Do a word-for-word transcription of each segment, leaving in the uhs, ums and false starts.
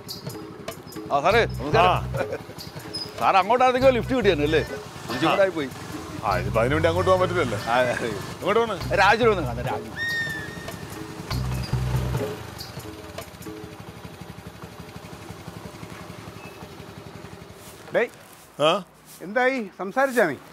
ആ സാറേ sir അങ്ങോട്ടാണെങ്കിൽ lift കിട്ടിയാണ് അല്ലേ ചൂടായി പോയി. ആ ഇതിപ്പോ അതിനു വേണ്ടി അങ്ങോട്ട് പോകാൻ പറ്റില്ലല്ലോ. അങ്ങോട്ട് പോണ് രാജു വന്ന് കാണാം. രാജു ഡേയ് എന്തായി സംസാരിച്ചാ നീ?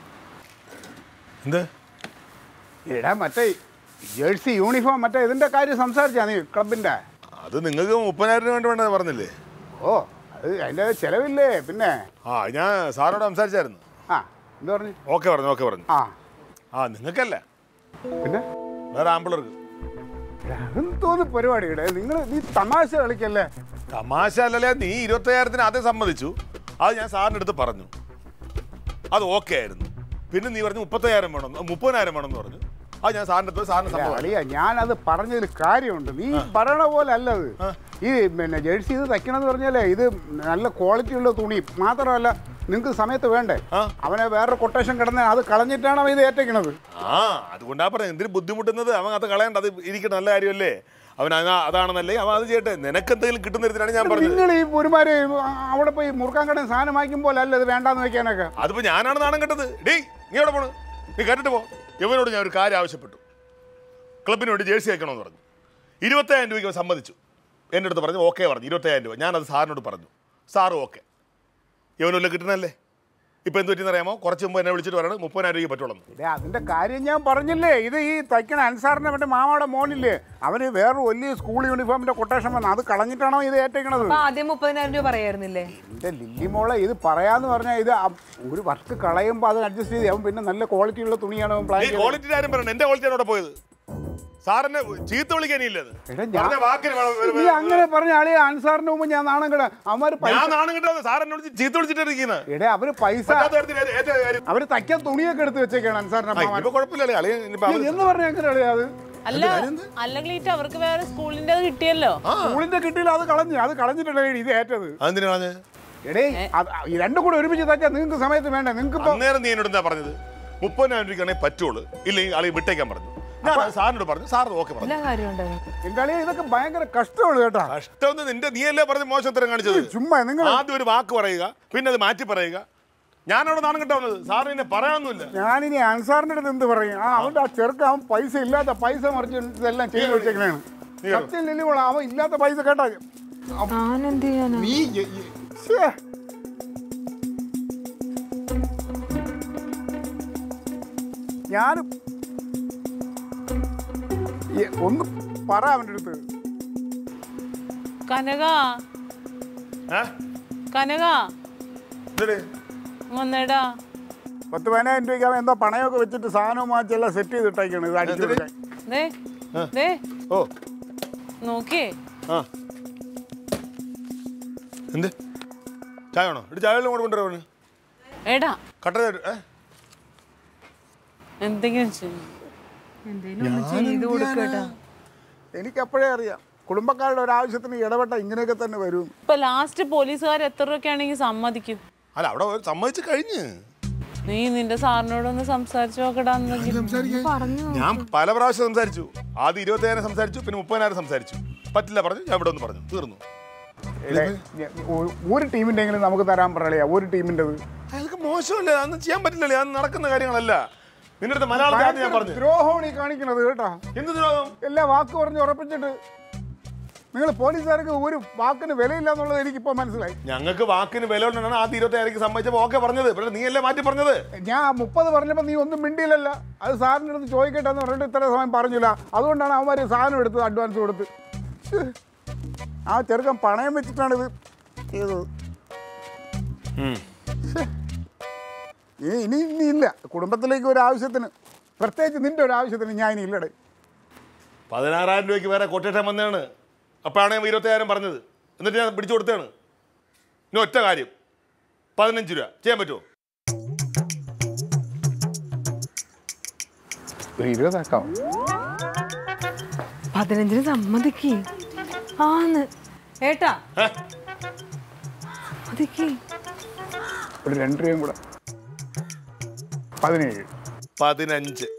എന്താ എടാ മറ്റേ ജേഴ്സി യൂണിഫോം മറ്റേ ഇതിന്റെ കാര്യം സംസാരിച്ചാ നീ ക്ലബിന്റെ? അത് നിങ്ങൾക്ക് മുപ്പതിനായിരം വേണ്ടി വേണ്ടത് പറഞ്ഞില്ലേ? ഓ അത് അതിന്റെ ചെലവില്ലേ പിന്നെ? ആ ഞാൻ സാറോട് സംസാരിച്ചായിരുന്നു. ആ എന്താ പറഞ്ഞു? ഓക്കെ പറഞ്ഞു ഓക്കെ പറഞ്ഞു. ആ ആ നിങ്ങൾക്കല്ലേ പിന്നെ വേറെ ആമ്പിളർക്ക് എന്തോന്ന് പരിപാടിയുടെ നിങ്ങൾ നീ തമാശ കളിക്കല്ലേ? തമാശ അല്ലല്ലേ. നീ ഇരുപത്തയ്യായിരത്തിന് ആദ്യം സമ്മതിച്ചു. അത് ഞാൻ സാറിൻ്റെ അടുത്ത് പറഞ്ഞു, അത് ഓക്കെ ആയിരുന്നു. പിന്നെ നീ പറഞ്ഞു മുപ്പത്തയ്യായിരം വേണം മുപ്പതിനായിരം വേണം എന്ന് പറഞ്ഞു. അത് ഞാൻ സാറിൻ്റെ അടുത്ത് സാറിന് സമ്മതം. ഞാനത് പറഞ്ഞതിൽ കാര്യമുണ്ട്. നീ പറയണ പോലെ അല്ലത്. ഈ പിന്നെ ജേഴ്സി ഇത് തയ്ക്കണമെന്ന് പറഞ്ഞാലേ ഇത് നല്ല ക്വാളിറ്റി ഉള്ള തുണി മാത്രമല്ല നിങ്ങൾക്ക് സമയത്ത് വേണ്ടേ. അവനെ വേറൊരു കൊട്ടേഷൻ കിടന്ന അത് കളഞ്ഞിട്ടാണ് അവൻ ഇത് ഏറ്റെക്കണത്. ആ അതുകൊണ്ടാ പറഞ്ഞത് എന്തിനു ബുദ്ധിമുട്ടുന്നത്. അവൻ അത് കളയണ്ട, അത് ഇരിക്കട്ടെ, നല്ല കാര്യമല്ലേ. അവൻ അതാണെന്നല്ലേ അവൻ അത് ചെയ്യട്ടെ. നിനക്ക് എന്തെങ്കിലും കിട്ടുന്നതിനാണ് ഞാൻ പറഞ്ഞത്. നിങ്ങൾ ഈ ഒരുമാതിരി അവിടെ പോയി മുറുക്കാൻ കടയിൽ സാധനം വാങ്ങിക്കുമ്പോൾ അല്ല ഇത് വേണ്ടാന്ന് വെക്കാനൊക്കെ. അതിപ്പോ ഞാനാണ് നാണം കെട്ടത്. ഡേയ് നീ എവിടെ പോണ്? നീ കേട്ടിട്ട് പോ. ഇവനോട് ഞാൻ ഒരു കാര്യം ആവശ്യപ്പെട്ടു, ക്ലബിന് വേണ്ടി ജേഴ്സി അയക്കണമെന്ന് പറഞ്ഞു. ഇരുപത്തയ്യായിരം രൂപയ്ക്ക് അവൻ സമ്മതിച്ചു. എൻ്റെ അടുത്ത് പറഞ്ഞു ഓക്കെ പറഞ്ഞു ഇരുപത്തയ്യായിരം രൂപ. ഞാനത് സാറിനോട് പറഞ്ഞു, സാറ് ഓക്കെ. ഇവനൊല്ല കിട്ടണല്ലേ. ഇപ്പൊ എന്ത് പറ്റിയെന്ന് അറിയാമോ? കുറച്ച് മുമ്പ് എന്നെ വിളിച്ചിട്ട് പറയണം മുപ്പതിനായിരം രൂപ പറ്റുള്ളൂ. അതിന്റെ കാര്യം ഞാൻ പറഞ്ഞില്ലേ. ഇത് ഈ തയ്ക്കണ അൻസാറിന്റെ മറ്റേ മാമാടെ മോനില്ലേ, അവന് വേറെ വലിയ സ്കൂൾ യൂണിഫോമിന്റെ കൊട്ടേഷൻ വന്നു, അത് കളഞ്ഞിട്ടാണോ ഇത് ഏറ്റെക്കണത്? ആദ്യം മുപ്പതിനായിരം രൂപ പറയായിരുന്നില്ലേ? എന്റെ ലില്ലി മോളെ ഇത് പറയാന്ന് പറഞ്ഞാൽ ഇത് ഒരു വർക്ക് കളയുമ്പോൾ അത് അഡ്ജസ്റ്റ് ചെയ്ത് അവൻ പിന്നെ നല്ല ക്വാളിറ്റി ഉള്ള തുണിയാണ് പ്ലാൻ ചെയ്തത്. ക്വാളിറ്റി ആരും പറയണം, എന്റെ ക്വാളിറ്റിയാണ് അവിടെ പോയത്. സാറിനെ ചീത്ത വിളിക്കാനില്ലത്. അങ്ങനെ പറഞ്ഞ ആളെ അൻസാറിന്റെ മുമ്പ് ഞാൻ നാണം കിടാ അവര് ചീത്ത വിളിച്ചിട്ടിരിക്കുന്നത്. എടേ അവര് പൈസ അവര് തയ്ക്കാൻ തുണിയൊക്കെ എടുത്ത് വെച്ചേക്കാണ് അൻസാറിന്റെ എന്ന് പറഞ്ഞ എങ്ങനെ അറിയാം? അത് അല്ല അല്ലെങ്കിൽ അവർക്ക് വേറെ സ്കൂളിന്റെ കിട്ടിയല്ലോ. സ്കൂളിന്റെ കിട്ടിയില്ല, അത് കളഞ്ഞു. അത് കളഞ്ഞിട്ടല്ലേ ഇത് ഏറ്റത്. എടേ രണ്ടും കൂടെ ഒരുമിച്ച് തയ്ച്ചാൽ നിങ്ങൾക്ക് സമയത്ത് വേണ്ട. നിങ്ങൾക്ക് നേരം നീ എന്നോട് എന്താ പറഞ്ഞത്? മുപ്പതിനായിരം രൂപയ്ക്കാണെങ്കിൽ പറ്റുള്ളൂ, ഇല്ലെങ്കിൽ ആളെ വിട്ടേക്കാൻ പറഞ്ഞു. സാറിനോട് പറഞ്ഞു, സാർ ഓക്കെ പറഞ്ഞു. ഇതൊക്കെ ഭയങ്കര കഷ്ടമാണ് കേട്ടോ. കഷ്ടം നിന്റെ നീയല്ലേ പറഞ്ഞ് മോശത്തരം കാണിച്ചത്. ചുമ്മാ നിങ്ങൾ ആദ്യം ഒരു വാക്ക് പറയുക, പിന്നെ അത് മാറ്റി പറയുക. ഞാനവിടെ നാണം കിട്ടാവുന്നത് സാറിന് എന്നെ പറയാനൊന്നുമില്ല. ഞാനിനി അൻസാറിന്റെ അടുത്ത് എന്ത് പറയും? ആ അവന്റെ ആ ചെറുക്ക അവൻ പൈസ ഇല്ലാത്ത പൈസ മറിച്ച് ഇതെല്ലാം ചെയ്ത് വെച്ചേക്കണാണ്. സത്യം ലില്ലിമോളെ അവൻ ഇല്ലാത്ത പൈസ കേട്ടാ നീ ഞാനും ഒന്ന് പറ അവൻ്റെ അടുത്ത്. കനക കനക വന്നേടാ. പത്ത് പതിനായിരം രൂപയ്ക്ക് അവൻ എന്തോ പണയൊക്കെ വെച്ചിട്ട് സാധനവും വാങ്ങിച്ചെല്ലാം സെറ്റ് ചെയ്തിട്ടേക്കാണ് ഇത് അടിച്ചു കൊടുക്കാൻ. നോക്കിയേ എന്ത് ചായ വേണോ? ചായ കൊണ്ടുവരാ ഏടാ കട്ട എന്തെങ്കിലും എനിക്ക് അപ്പോഴേ അറിയാം കുടുംബക്കാരുടെ ഒരാവശ്യത്തിന് ഇടപെട്ട ഇങ്ങനെയൊക്കെ തന്നെ വരും. ഇപ്പൊ ലാസ്റ്റ് പോലീസുകാർ എത്ര രൂപ ആണെങ്കിൽ സമ്മതിക്കും? അല്ല അവിടെ സമ്മതിച്ചു കഴിഞ്ഞ്. നീ നിന്റെ സാറിനോടൊന്ന് സംസാരിച്ചു നോക്കടാന്ന് ഞാൻ പല പ്രാവശ്യം സംസാരിച്ചു. ആദ്യം ഇരുപത്തയ്യായിരം സംസാരിച്ചു, പിന്നെ മുപ്പതിനായിരം സംസാരിച്ചു. പറ്റില്ല പറഞ്ഞു, ഞാൻ ഇവിടെ ഒന്ന് പറഞ്ഞു, തീർന്നു. ഒരു ടീമിന്റെ എങ്കിലും നമുക്ക് തരാൻ പറയാ. ഒരു ടീമിന്റെ അതൊക്കെ മോശമല്ലേ, അതൊന്നും ചെയ്യാൻ പറ്റില്ലല്ലേ, അത് നടക്കുന്ന കാര്യങ്ങളല്ല. നിന്റെ അടുത്ത് മലയാളത്തിൽ ഞാൻ പറഞ്ഞു ദ്രോഹമാണ് ഈ കാണിക്കണത് കേട്ടോ. എന്ത് ദ്രോഹം? എല്ലാ വാക്ക് പറഞ്ഞ് ഉറപ്പിച്ചിട്ട് നിങ്ങൾ പോലീസുകാർക്ക് ഒരു വാക്കിന് വിലയില്ല എന്നുള്ളത് എനിക്കിപ്പോ മനസ്സിലായി. ഞങ്ങൾക്ക് വാക്കിന് വില കൊണ്ടാണ് ആദ്യം ഇരുപത്തയ്യായിരം സമ്മതിച്ചപ്പോൾ ഓക്കെ പറഞ്ഞത്. പക്ഷേ നീ അല്ലേ മാറ്റി പറഞ്ഞത്? ഞാൻ മുപ്പത് പറഞ്ഞപ്പോൾ നീ ഒന്നും മിണ്ടിയില്ലല്ല. അത് സാറിൻ്റെ അടുത്ത് ചോദിക്കട്ടെ എന്ന് പറഞ്ഞിട്ട് ഇത്ര സമയം പറഞ്ഞില്ല. അതുകൊണ്ടാണ് അവന്മാർ സാധനം എടുത്തത്, അഡ്വാൻസ് കൊടുത്ത്. ആ ചെറുക്കൻ പണയം വെച്ചിട്ടാണ് ഇത് ചെയ്തത്. ഇനി ഇനി ഇല്ല കുടുംബത്തിലേക്ക് ഒരു ആവശ്യത്തിന്, പ്രത്യേകിച്ച് നിന്റെ ഒരു ആവശ്യത്തിന് ഞാൻ ഇനി ഇല്ലടേ. പതിനാറായിരം രൂപയ്ക്ക് വേറെ കൊട്ടേഷൻ വന്നതാണ്. അപ്പോഴാണ് ഞാൻ ഇരുപത്തയ്യായിരം പറഞ്ഞത്. എന്നിട്ട് ഞാൻ പിടിച്ചു കൊടുത്തതാണ്. ഇനി ഒറ്റ കാര്യം, പതിനഞ്ച് രൂപ ചെയ്യാൻ പറ്റുമോ? ഇരുപതാക്കാം. പതിനഞ്ചിന് സമ്മതിക്ക്. ആന്ന് ഏട്ടാ സമ്മതിക്ക്. ഒരു രണ്ട് രൂപയും കൂടെ പതിനേഴ് പതിനഞ്ച്